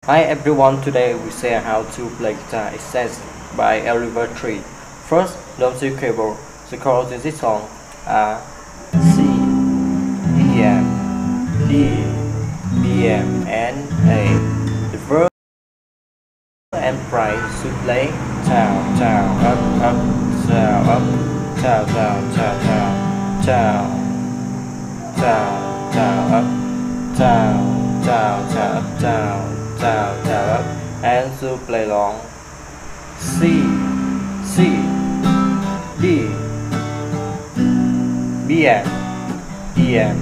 Hi everyone, today we share how to play guitar exercise by Oliver Tree. First, don't use keyboard. The chords in this song are C, E, M, D, B, M, and A. The verse and price should play down, down, up, up, down, up, down, down, down, down, down, down, up, down, down, down, up, down, down, up, and to play long C, C, D, B, M, E, M,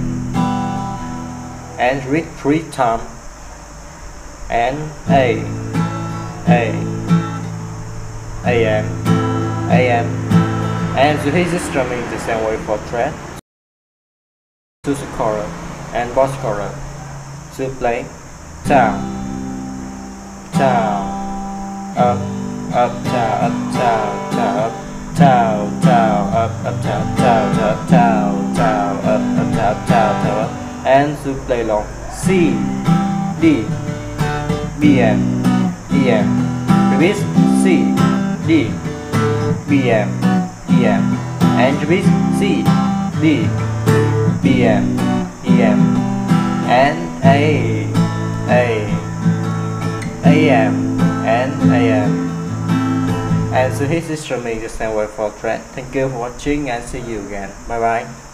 and read 3 times, and A, M, and to hit the strumming the same way for thread, to the chorus and boss chorus, to play down, down, up, up, down, up, down, down, up, down, down, up, down, down, down, down, down, up, down, down, down, up, and to play long C, D, B, M, E, M. Repeat C, D, B, M, E, M, and repeat C, D, B, M, E, M, and A, M, and A, M. And so his is strumming the same way for thread. Thank you for watching and see you again. Bye bye.